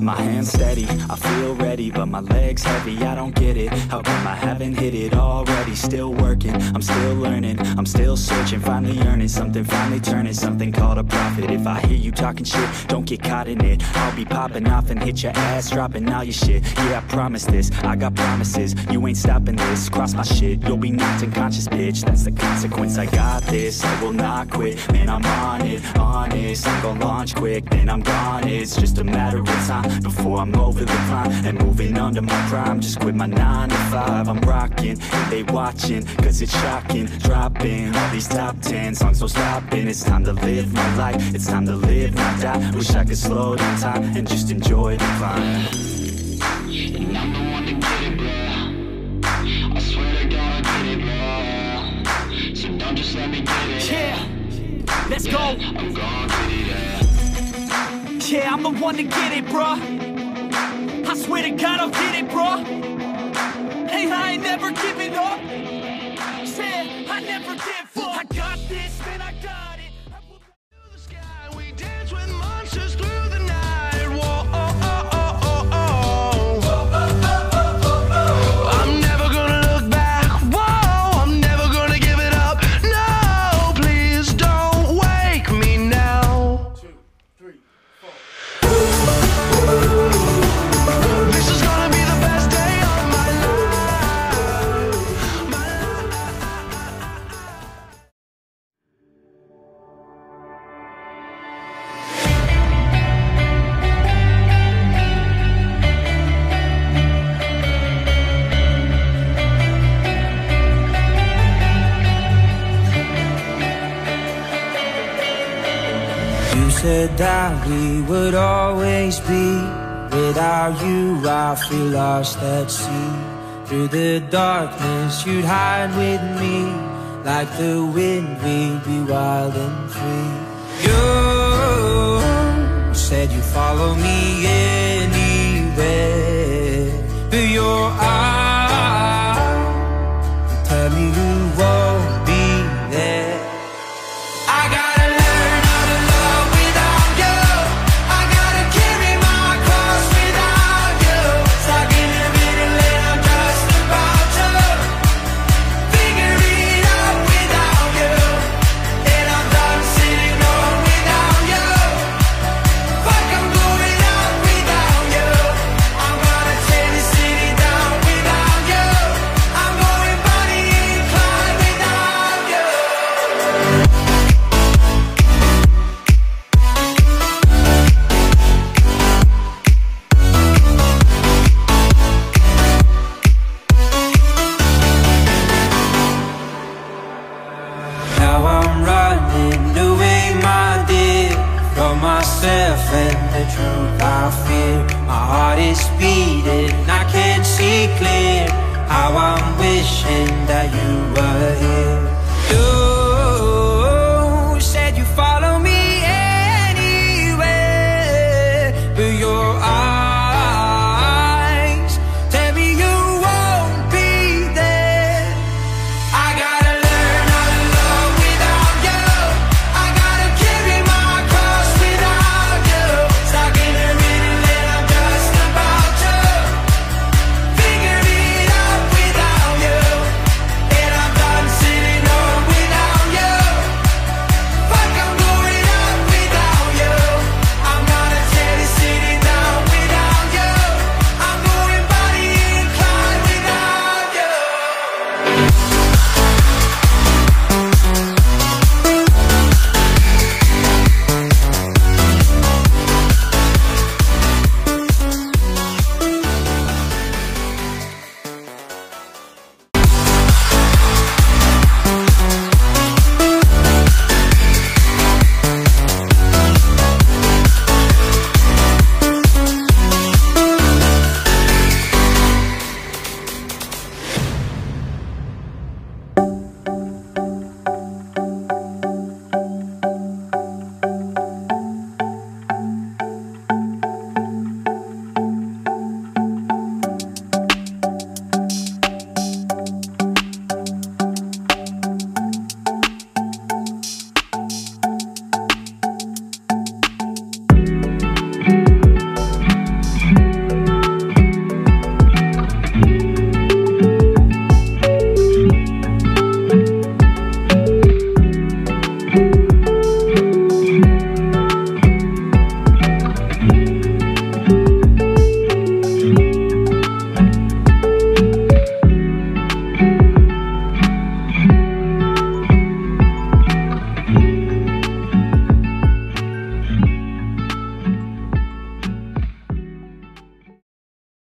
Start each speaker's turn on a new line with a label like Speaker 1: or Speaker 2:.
Speaker 1: my hands steady, I feel ready, but my legs heavy, I don't get it. How come I haven't hit it already? Still working, I'm still learning, I'm still searching, finally earning something, finally turning something called a profit. If I hear you talking shit, don't get caught in it. I'll be popping off and hit your ass, dropping all your shit. Yeah, I promise this, I got promises, you ain't stopping this. Cross my shit, you'll be knocked unconscious, bitch. That's the consequence, I got this, I will not quit. Man, I'm on it, honest, I'm gon' launch quick, then I'm gone. It's just a matter of time before I'm over the climb and moving under my prime. Just quit my 9 to 5, I'm rocking and they watching, cause it's shocking. Dropping all these top 10 songs, so stopping. It's time to live my life, it's time to live, not die. Wish I could slow down time and just enjoy the climb.
Speaker 2: And I'm the one to get it, bro. I swear to God I get it, bro. So don't just let me get it.
Speaker 1: Yeah, let's go.
Speaker 2: I'm gonna get it, yeah.
Speaker 1: Yeah, I'm the one to get it, bro. I swear to God I'll get it, bro. Hey, I ain't never giving up. Said I never give up. I got this, man, I got it. I will
Speaker 3: To the sky, we dance with monsters through the night. Whoa, oh, oh, oh, oh, oh. I'm never gonna look back. Whoa, I'm never gonna give it up. No, please don't wake me now. 2, 3, 4. This is gonna be the best day of my life. My life.
Speaker 4: You said that we would always be. Without you, I feel lost at sea. Through the darkness, you'd hide with me. Like the wind, we'd be wild and free. You said you'd follow me anywhere. But your eyes tell me you won't be there. I gotta learn how to love without you. I gotta carry my cross without you. Stuck in the middle and I'm just about to figure it out without you. And I'm done sitting on without you. Fuck, I'm going out without you. I'm gonna tear this city down without you. I'm going Bonnie and Clyde without you. Now I'm running away, my dear, from myself and the truth I fear. My heart is beating, I can't see clear. How I'm wishing that you